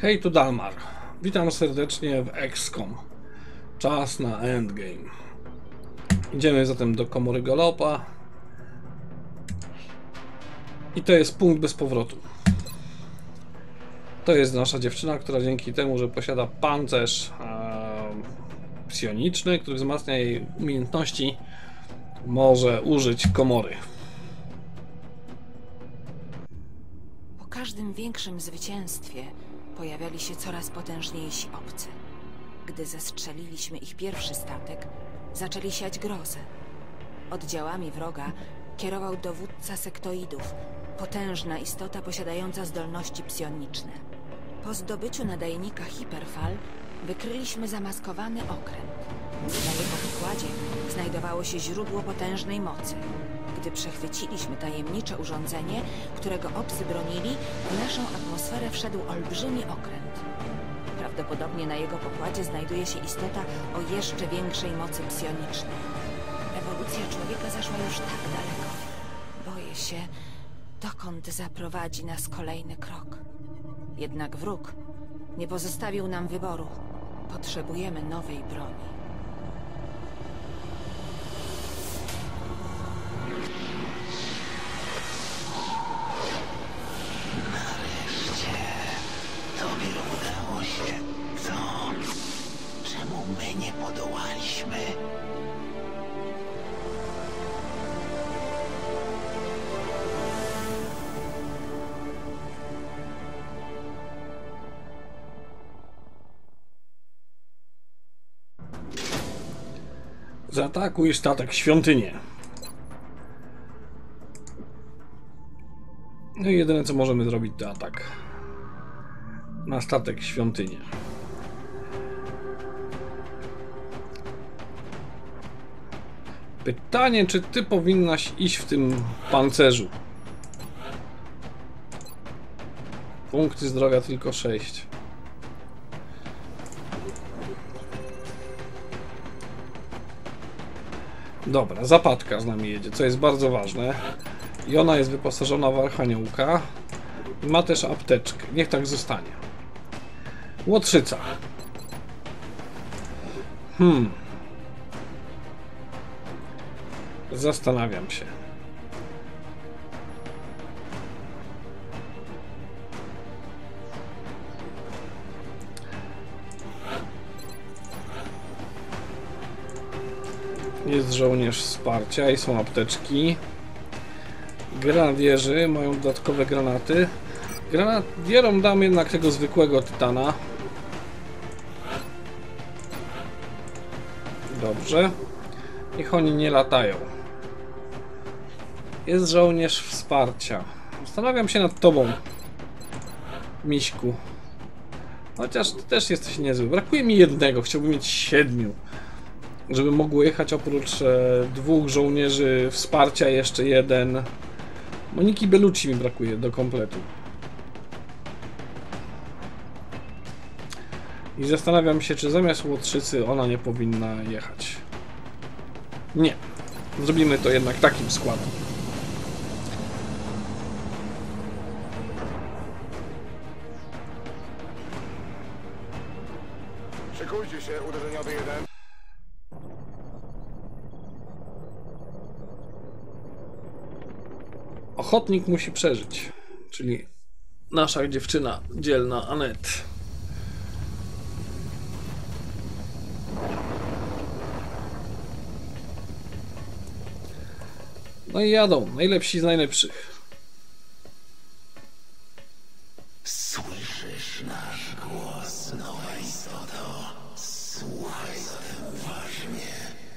Hej, tu Dalmar. Witam serdecznie w XCOM. Czas na endgame. Idziemy zatem do komory Galopa. I to jest punkt bez powrotu. To jest nasza dziewczyna, która dzięki temu, że posiada pancerz psioniczny, który wzmacnia jej umiejętności, może użyć komory. Po każdym większym zwycięstwie pojawiali się coraz potężniejsi obcy. Gdy zestrzeliliśmy ich pierwszy statek, zaczęli siać grozę. Oddziałami wroga kierował dowódca sektoidów, potężna istota posiadająca zdolności psioniczne. Po zdobyciu nadajnika Hiperfal wykryliśmy zamaskowany okręt. Na jego pokładzie znajdowało się źródło potężnej mocy. Gdy przechwyciliśmy tajemnicze urządzenie, którego obcy bronili, w naszą atmosferę wszedł olbrzymi okręt. Prawdopodobnie na jego pokładzie znajduje się istota o jeszcze większej mocy psionicznej. Ewolucja człowieka zaszła już tak daleko. Boję się, dokąd zaprowadzi nas kolejny krok. Jednak wróg nie pozostawił nam wyboru. Potrzebujemy nowej broni. Tobie udało się. Co? Czemu my nie podołaliśmy? Zaatakuj statek świątynię. No i jedyne co możemy zrobić to atak na statek świątynię. Pytanie, czy ty powinnaś iść w tym pancerzu? Punkty zdrowia tylko 6. Dobra, zapadka z nami jedzie, co jest bardzo ważne. I ona jest wyposażona w archaniołka. I ma też apteczkę. Niech tak zostanie. Łotrzyca. Zastanawiam się. Jest żołnierz wsparcia i są apteczki. Granadierzy mają dodatkowe granaty. Granadierom dam jednak tego zwykłego tytana. Dobrze. Niech oni nie latają. Jest żołnierz wsparcia. Zastanawiam się nad tobą, Miśku. Chociaż ty też jesteś niezły. Brakuje mi jednego. Chciałbym mieć 7. Żeby mogło jechać oprócz 2 żołnierzy wsparcia jeszcze 1. Moniki Bellucci mi brakuje do kompletu. I zastanawiam się, czy zamiast łotrzycy ona nie powinna jechać. Nie. Zrobimy to jednak takim składem. Szykujcie się, uderzeniowy 1. Ochotnik musi przeżyć, czyli nasza dziewczyna dzielna Annette. No i jadą, najlepsi z najlepszych. Słyszysz nasz głos, nowa istoto? Słuchaj zatem uważnie.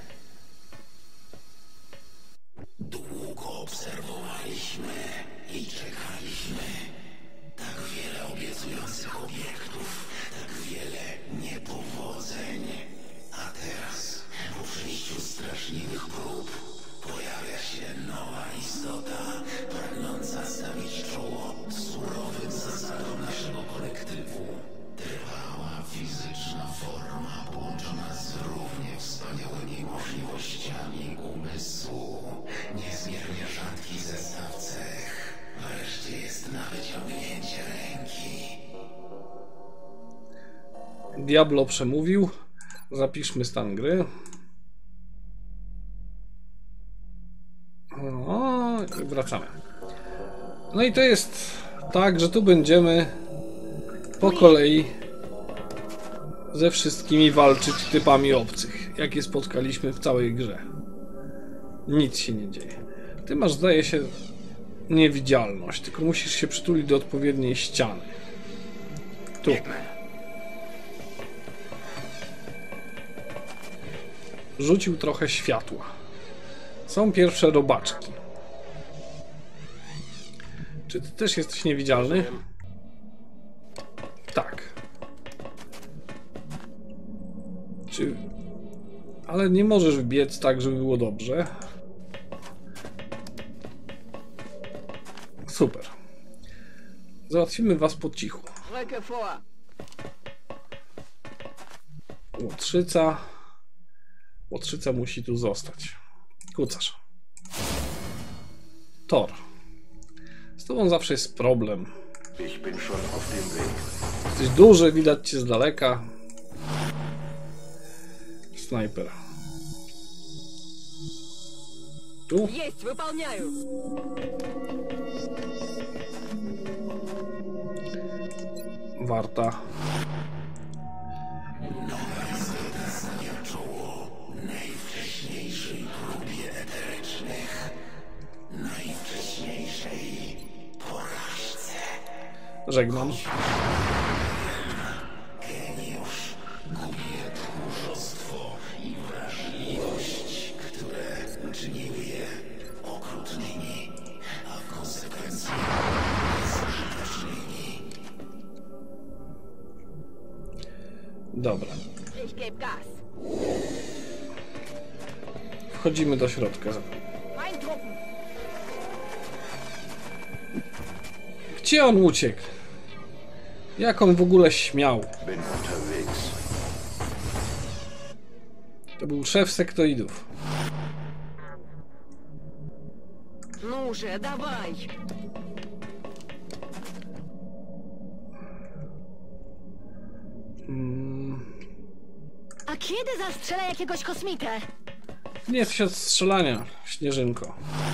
Długo obserwowaliśmy i czekaliśmy. Tak wiele obiecujących obiektów, tak wiele niepowodzeń. A teraz, po przejściu straszliwych prób, pojawia się nowa istota, pragnąca stawić czoło surowym zasadom naszego kolektywu. Trwała fizyczna forma połączona z równie wspaniałymi możliwościami umysłu. Niezmiernie rzadki zestaw cech. Wreszcie jest na wyciągnięcie ręki. Diablo przemówił. Zapiszmy stan gry. O, i wracamy. No i to jest tak, że tu będziemy po kolei ze wszystkimi walczyć typami obcych, jakie spotkaliśmy w całej grze. Nic się nie dzieje. Ty masz, zdaje się, niewidzialność, tylko musisz się przytulić do odpowiedniej ściany. Tu. Rzucił trochę światła. Są pierwsze robaczki. Czy ty też jesteś niewidzialny? Tak. Czy... Ale nie możesz biec tak, żeby było dobrze. Super. Załatwimy was po cichu. Łotrzyca. Łotrzyca musi tu zostać. Kucarz. Thor. Z tobą zawsze jest problem. Jesteś duży, widać cię z daleka. Snajper. Tu? Warta. Najwcześniejszej próbie eterycznych, najwcześniejszej porażce. Żegnam. Geniusz gubie tchórzostwo i wrażliwość, które czyniły je okrutnymi, a w konsekwencji bezużytecznymi. Dobra. Wchodzimy do środka. Gdzie on uciekł? Jak on w ogóle śmiał? To był szef sektoidów. Ну же, давай! A kiedy zastrzela jakiegoś kosmitę? Nie jest się od strzelania, śnieżynko.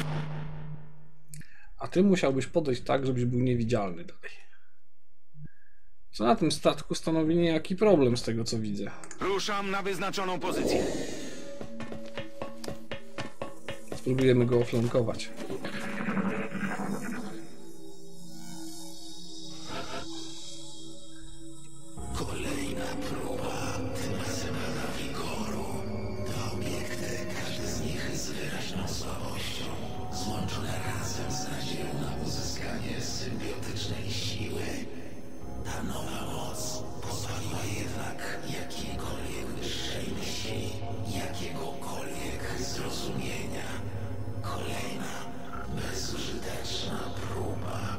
A ty musiałbyś podejść tak, żebyś był niewidzialny dalej. Co na tym statku stanowi niejaki problem z tego, co widzę. Ruszam na wyznaczoną pozycję. Spróbujemy go oflankować. Kolejna próba tym razem wigoru. Te obiekty, każdy z nich z wyraźną słabością, złączone razem z nadzieją na uzyskanie symbiotycznej siły. Ta nowa moc pozwoliła jednak jakiejkolwiek wyższej myśli, jakiegokolwiek zrozumienia. Kolejna bezużyteczna próba.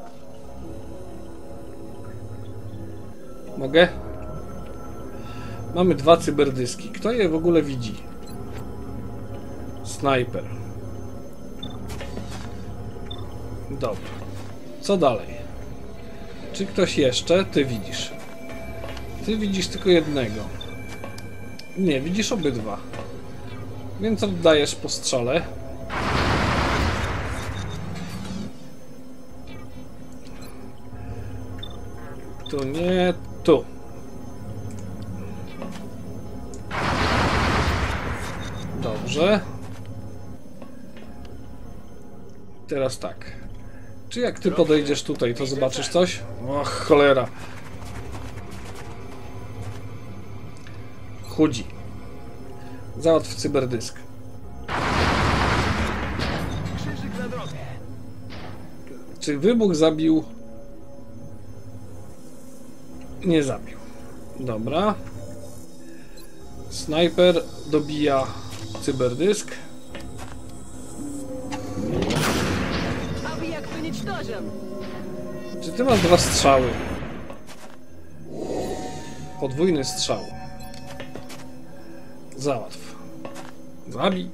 Mogę? Mamy 2 cyberdyski. Kto je w ogóle widzi? Snajper. Dobra. Co dalej? Czy ktoś jeszcze? Ty widzisz. Ty widzisz tylko jednego. Nie, widzisz obydwa. Więc oddajesz po strzale. Tu nie, tu. Dobrze. Teraz tak. Czy jak ty podejdziesz tutaj, to zobaczysz coś? Och, cholera. Chudzi. Załatw cyberdysk. Krzyżyk na drogę. Czy wybuch zabił? Nie zabił. Dobra. Snajper dobija cyberdysk. A wy jak to уничтожим? Czy ty masz 2 strzały? Podwójny strzał. Załatw. Zabij.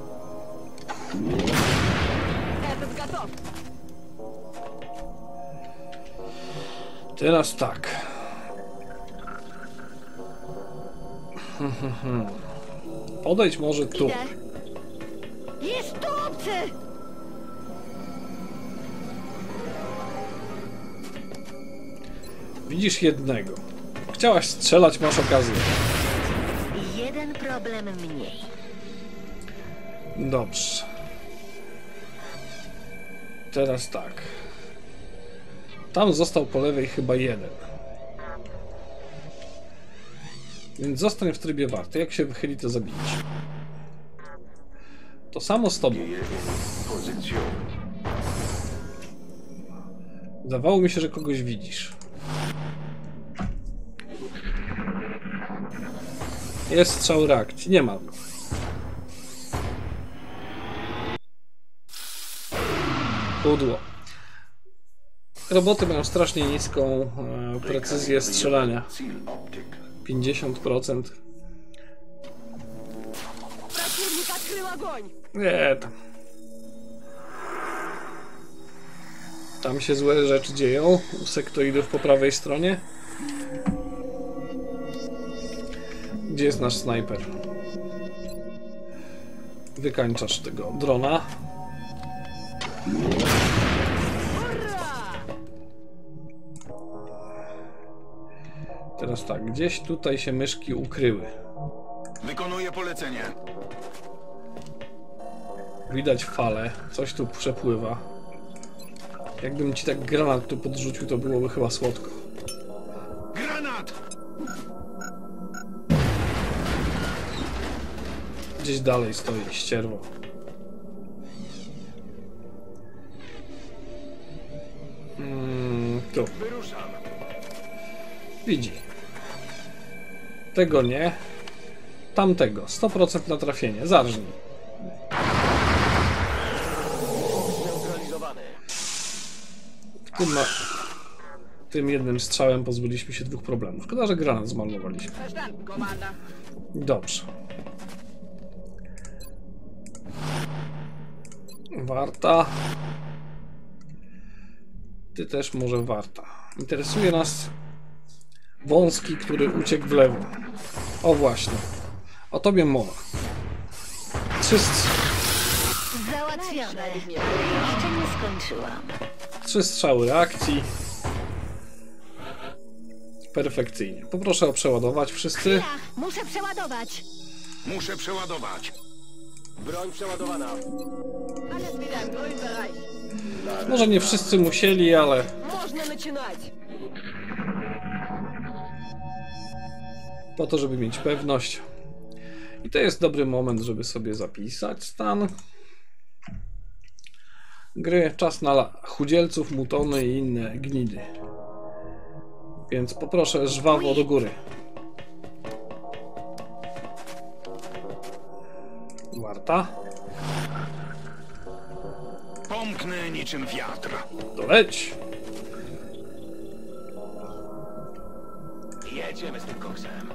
Этот готов. Teraz tak. Podejdź może tu. Idę. Jest tu obcy! Widzisz jednego. Chciałaś strzelać, masz okazję. Jeden problem mniej. Dobrze. Teraz tak. Tam został po lewej chyba jeden. Więc zostań w trybie warty. Jak się wychyli, to zabijesz. To samo z tobą. Zdawało mi się, że kogoś widzisz. Jest strzał reakcji. Nie ma go. Pudło. Roboty mają strasznie niską precyzję strzelania. 50%. Противник открыл огонь! Nie, tam się złe rzeczy dzieją u sektoidów po prawej stronie. Gdzie jest nasz snajper? Wykańczasz tego drona. Teraz tak, gdzieś tutaj się myszki ukryły. Wykonuję polecenie. Widać falę, coś tu przepływa. Jakbym ci tak granat tu podrzucił, to byłoby chyba słodko. Granat! Gdzieś dalej stoi ścierwo. Tu. Wyruszam. Widzi. Tego nie. Tamtego. 100% na trafienie. Zarżnij. Neutralizowany. Tym jednym strzałem pozbyliśmy się dwóch problemów. Szkoda, że granat zmarnowaliśmy. Verstanden, Commander. Dobrze. Warta. Ty też może warta. Interesuje nas wąski, który uciekł w lewo. O właśnie. O tobie mowa. Załatwione. Jeszcze nie skończyłam. 3 strzały reakcji. Perfekcyjnie. Poproszę o przeładować wszyscy. Ja muszę przeładować. Muszę przeładować. Broń przeładowana. Alles wieder im grünen Bereich. Może nie wszyscy musieli, ale Можно начинать. po to, żeby mieć pewność. I to jest dobry moment, żeby sobie zapisać stan gry. Czas na chudzielców, mutony i inne gnidy. Więc poproszę żwawo do góry. Warta. Pomknę niczym wiatr. To leć. Jedziemy z tym koksem.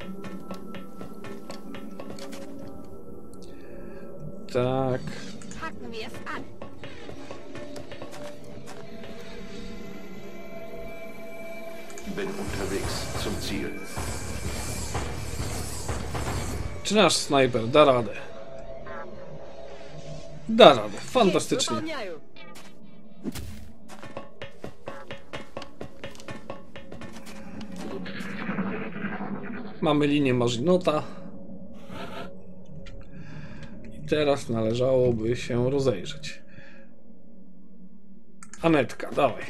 Tak. Packen wir es an. Bin unterwegs zum Ziel. Czy nasz snajper da radę? Da radę. Fantastycznie. Выполняю. Mamy linię Marzinota. I teraz należałoby się rozejrzeć. Anetka, dawaj.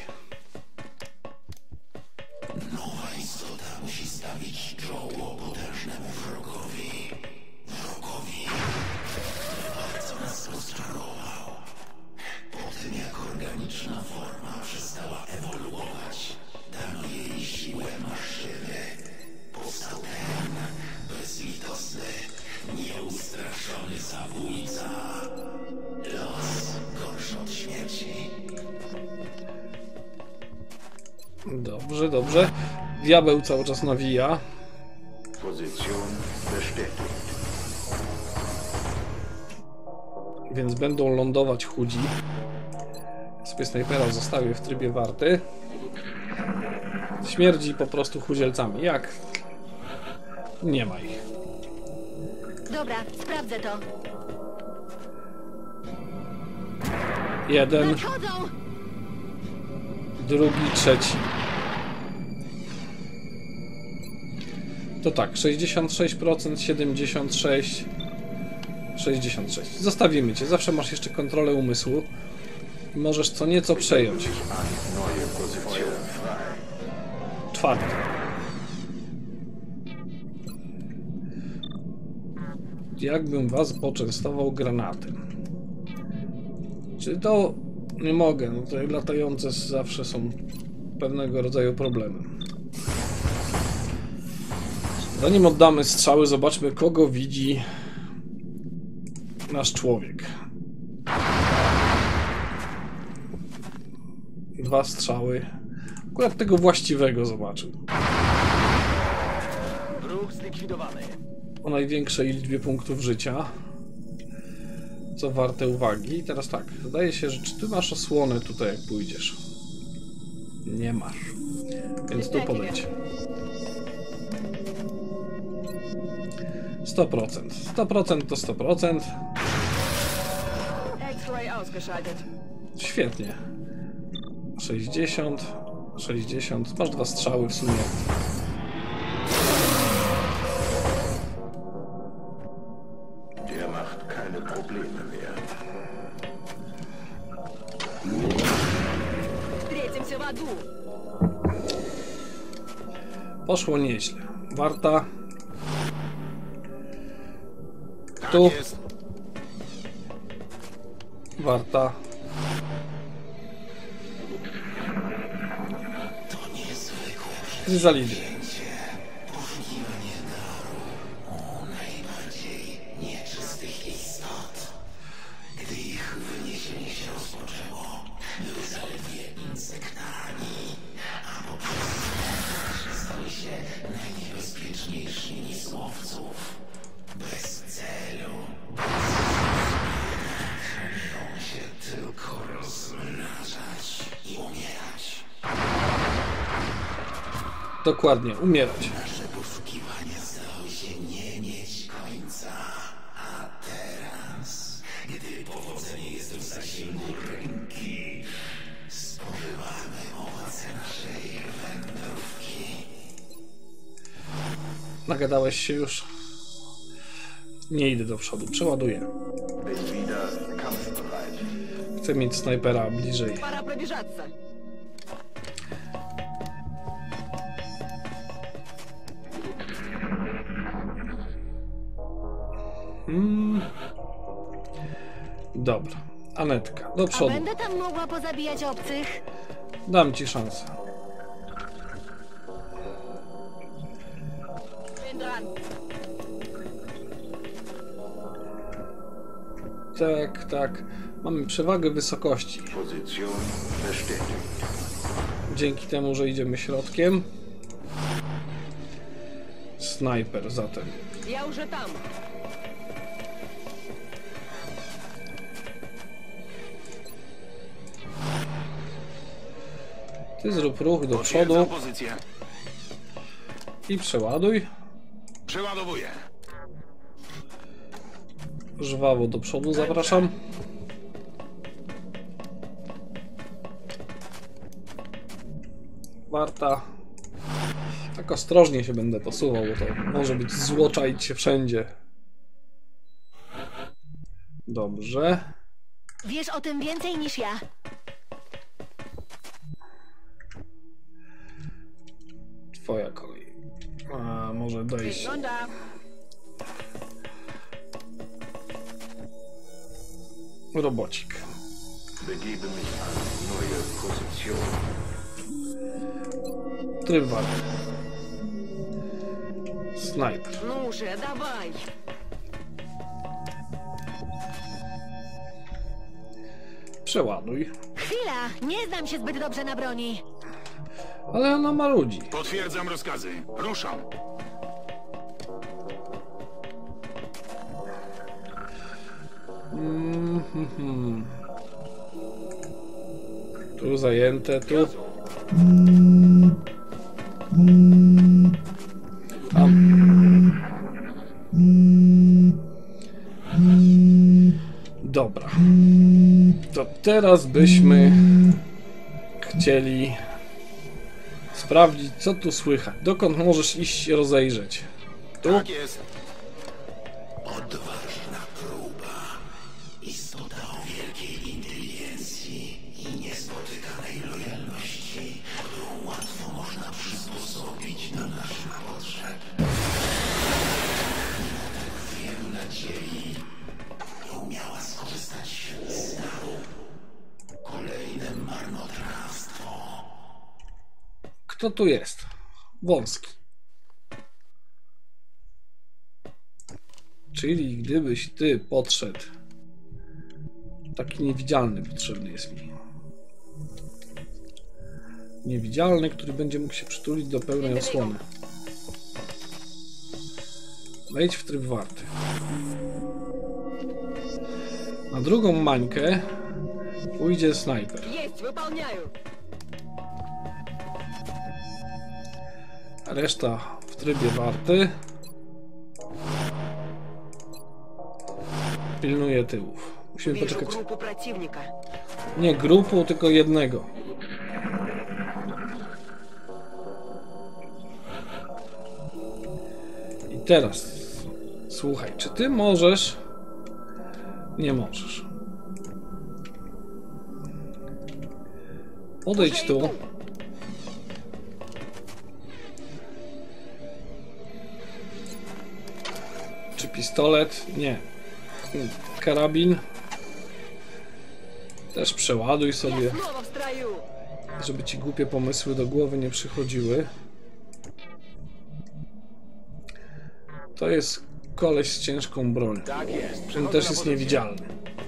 Nowa istota musi stawić czoło potężnemu wrogowi. Wrogowi, który bardzo nas rozczarował. Po tym jak organiczna forma przestała ewoluować, dano jej siłę maszyny. Powstał ten bezlitosny, nieustraszony zabójca. Los gorszy od śmierci. Dobrze, dobrze. Diabeł cały czas nawija. Position bestätigt. Więc będą lądować chudzi. Sobie snajpera zostawię w trybie warty. Śmierdzi po prostu chudzielcami. Jak Nie ma ich. Dobra, sprawdzę to. Jeden, Nadchodzą! drugi, trzeci. To tak, 66%, 76%, 66%. Zostawimy cię, zawsze masz jeszcze kontrolę umysłu i możesz co nieco przejąć. Czwarty. Jakbym was poczęstował granatem. Czy to... Nie mogę, no te latające zawsze są pewnego rodzaju problemem. Zanim oddamy strzały, zobaczmy, kogo widzi nasz człowiek. 2 strzały. Akurat tego właściwego zobaczył. Wróg zlikwidowany. O największej liczbie punktów życia. Co warte uwagi. I teraz tak, zdaje się, że czy ty masz osłonę tutaj, jak pójdziesz? Nie masz. Więc tu podejdź. 100%. 100% to 100%. X-ray ausgeschaltet. Świetnie. 60. 60. Masz 2 strzały w sumie. Der macht keine Probleme mehr. Встретимся в аду. Poszło nieźle. Warta. Tak Tu. jest. Warta. Zalizdy. Dokładnie, umierać. Nasze poszukiwania zdały się nie mieć końca. A teraz, gdy powodzenie jest w zasięgu ręki, spożywamy owoce naszej wędrówki. Nagadałeś się już? Nie idę do przodu, przeładuję. Bin wieder kampfbereit. Chcę mieć snajpera bliżej. Пора пробежаться. Dobra. Anetka, do A przodu. będę tam mogła pozabijać obcych? Dam ci szansę. Bin dran. Tak, tak. Mamy przewagę wysokości. Position bestätigt. Dzięki temu, że idziemy środkiem. Snajper zatem. Я уже там. Ty zrób ruch do Potwierdzam przodu pozycję. i przeładuj. Przeładowuję. Żwawo do przodu zapraszam. Warta. Tak ostrożnie się będę posuwał, bo to może być złoczajć się wszędzie. Dobrze. Wiesz o tym więcej niż ja. Twoja kolej. A może dojść. Schon da. Robocik. Begebe mich an neue Position. Tryb walki. Snajper. Ну же, давай. Przeładuj. Chwila, nie znam się zbyt dobrze na broni. Ale ona ma ludzi. Potwierdzam rozkazy. Ruszam. Tu zajęte, tu. Tam. Dobra. To teraz byśmy chcieli sprawdzić, co tu słychać. Dokąd możesz iść się rozejrzeć? Tu? Tak jest. Odważna próba. Istota o wielkiej inteligencji i niespotykanej lojalności, którą łatwo można przysposobić do naszych potrzeb. Wielu nadziei nie umiała skorzystać z daru. Kolejne marnotrawstwo. Kto tu jest? Wąski. Czyli gdybyś ty podszedł, taki niewidzialny potrzebny jest mi. Niewidzialny, który będzie mógł się przytulić do pełnej osłony. Wejdź w tryb warty. Na drugą mańkę pójdzie snajper. Есть, выполняю. Reszta w trybie warty. Pilnuje tyłów. Musimy Вижу poczekać. группу противника. Nie grupą, tylko jednego. I teraz słuchaj, czy ty możesz? Nie możesz. Podejdź tu. Czy pistolet? Nie. Karabin. Też przeładuj sobie, Снова в строю. żeby ci głupie pomysły do głowy nie przychodziły. To jest koleś z ciężką bronią. Tak jest. On Przechodzę też na jest pozycję. niewidzialny.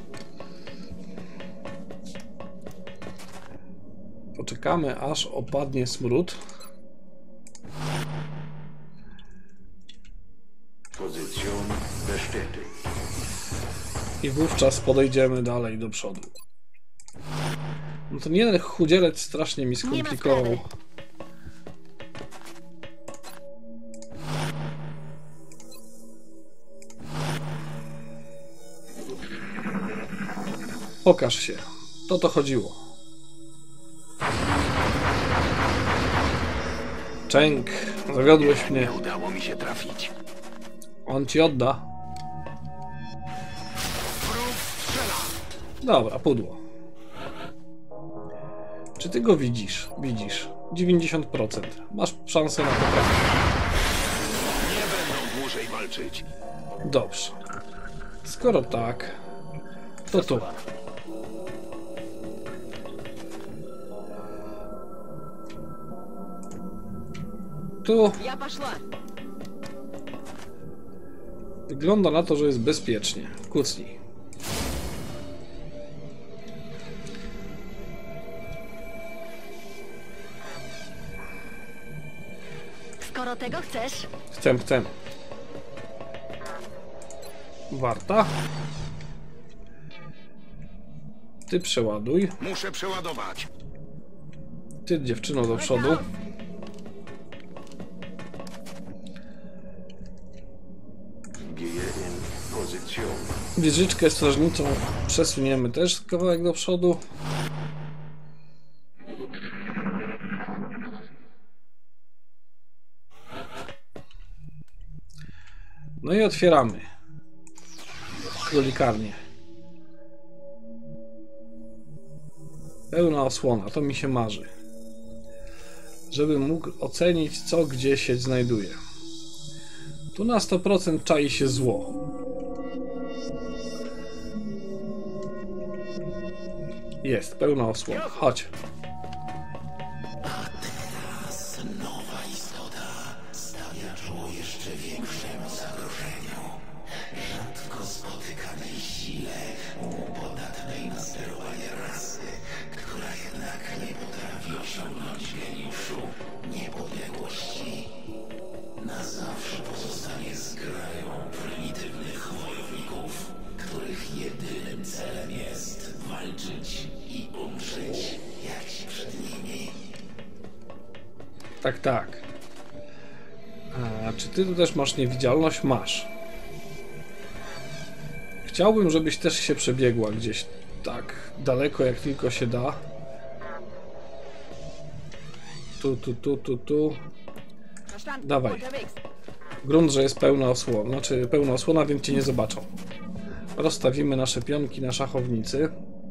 Poczekamy, aż opadnie smród. Position bestätigt. I wówczas podejdziemy dalej do przodu. No to nie, chudzielec strasznie mi skomplikował. sprawy. Pokaż się. To chodziło. Częk, zawiodłeś mnie. Nie udało mi się trafić. On ci odda. Wróg strzela. Dobra, pudło. Czy ty go widzisz? Widzisz. 90%. Masz szansę na poprawę. Nie będą dłużej walczyć. Dobrze. Skoro tak, to tu. Tu Я пошла. wygląda na to, że jest bezpiecznie. Kucnij. Skoro tego chcesz, Chcę. Warta. Ty przeładuj. Muszę przeładować. Ty, dziewczyno, do przodu. Gehe in Position. Wieżyczkę strażniczą przesuniemy też kawałek do przodu. No i otwieramy krolikarnię. Pełna osłona, to mi się marzy. Żebym mógł ocenić, co gdzie się znajduje. Tu na 100% czai się zło. Jest, pełna osłona. Chodź. Nowa istota stawia czoło jeszcze większemu zagrożeniu. Rzadko spotykanej sile podatnej na sterowanie rasy, która jednak nie potrafi osiągnąć geniuszu niepodległości. Na zawsze pozostanie zgrają prymitywnych wojowników, których jedynym celem jest walczyć i umrzeć jak ci przed nimi. Tak. A czy ty tu też masz niewidzialność? Masz. Chciałbym, żebyś też się przebiegła gdzieś tak daleko, jak tylko się da. Tu. Dawaj. Grunt, że jest pełna osłona, znaczy pełna osłona, więc cię nie zobaczą. Rozstawimy nasze pionki na szachownicy.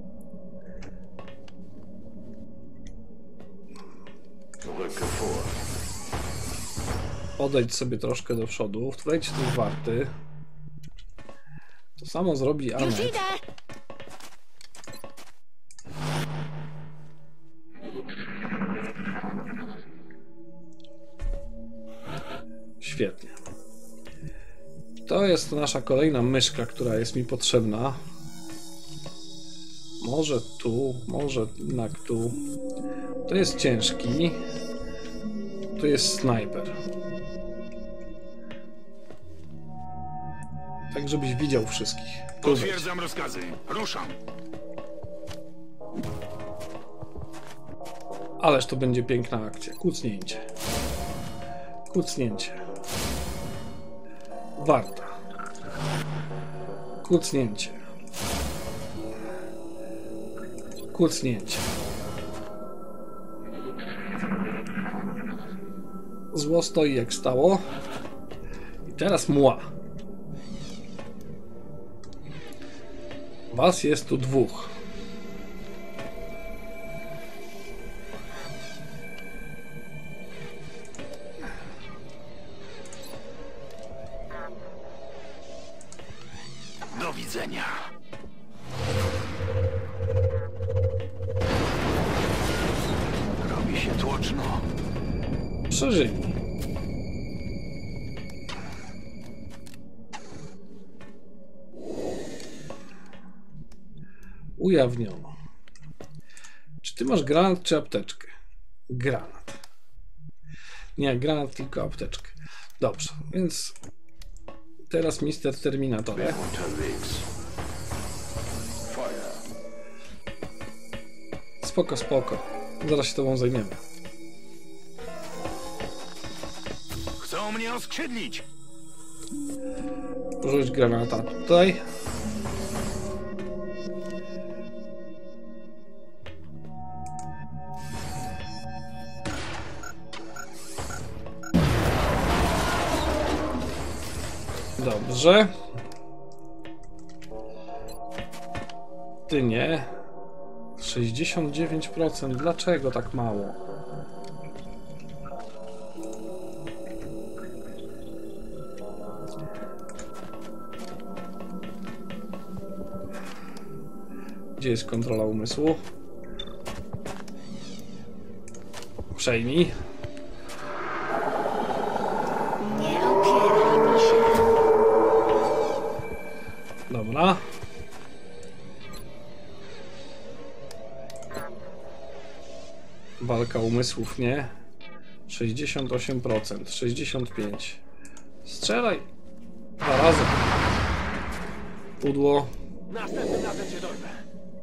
Podejdź sobie troszkę do przodu, wejdź tu warty. To samo zrobi Anet. Już idę! Świetnie. To jest nasza kolejna myszka, która jest mi potrzebna. Może tu, może jednak tu. To jest ciężki. Tu jest snajper. Tak, żebyś widział wszystkich. Tu wejdź. Potwierdzam rozkazy. Ruszam. Ależ to będzie piękna akcja. Kucnięcie. Kucnięcie. Warta. Kucnięcie. Kucnięcie. Zło stoi jak stało. I teraz mła. Was jest tu dwóch. Do widzenia. Robi się tłoczno. Przeżyli. Ujawniono. Czy ty masz granat czy apteczkę? Granat. Nie, granat, tylko apteczkę. Dobrze, więc teraz Mister Terminatorze. Spoko, spoko. Zaraz się tobą zajmiemy. Chcą mnie oskrzydlić. Rzuć granata tutaj. Dobrze. Ty nie. 69%. Dlaczego tak mało? Gdzie jest kontrola umysłu? Przejmij. Nie opieraj mi się. Dobra. Walka umysłów, nie? 68%, 65%. Strzelaj! 2 razy. Pudło. Następnym razem cię dorwę.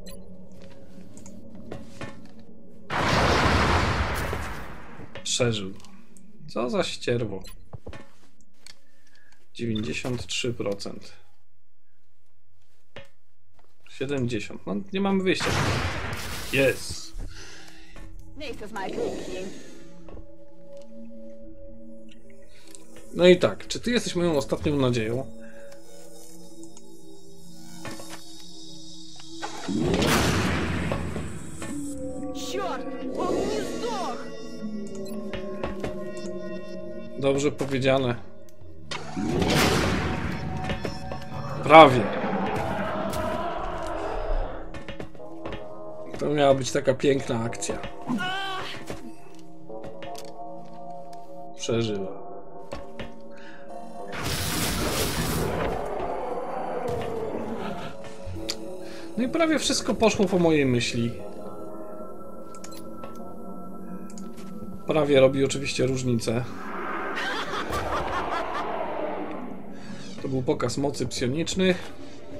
Przeżył. Co za ścierwo. 93%. 70%. No nie mamy wyjścia. Jest. Nächstes Mal Krieg. No i tak, czy ty jesteś moją ostatnią nadzieją? Черт! Он не сдох! Dobrze powiedziane. Prawie. To miała być taka piękna akcja. Przeżyła. No i prawie wszystko poszło po mojej myśli. Prawie robi oczywiście różnicę. To był pokaz mocy psionicznych.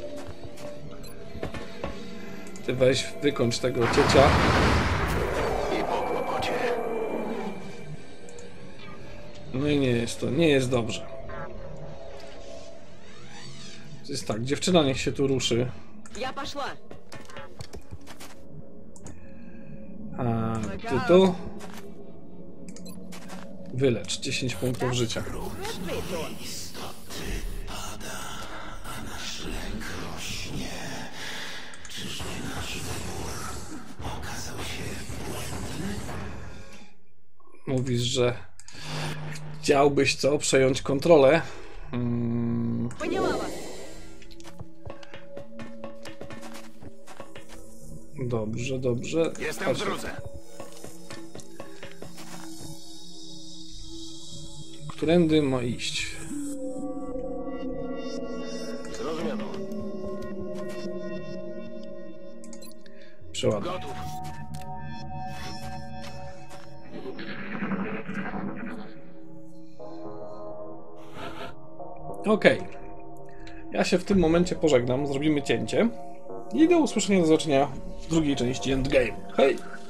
Ty weź, wykończ tego ciecia. I po kłopocie. No i nie jest dobrze. To jest tak, dziewczyna niech się tu ruszy. Я пошла. A ty tu? Wylecz 10 punktów życia. Mówisz, że chciałbyś co? Przejąć kontrolę? Поняла вас. Dobrze, dobrze. Jestem w drodze. Którędy ma iść? Zrozumiano. Przeładuj. Gotów. Okej. Ja się w tym momencie pożegnam, zrobimy cięcie. I do usłyszenia, do zobaczenia w drugiej części Endgame. Hej!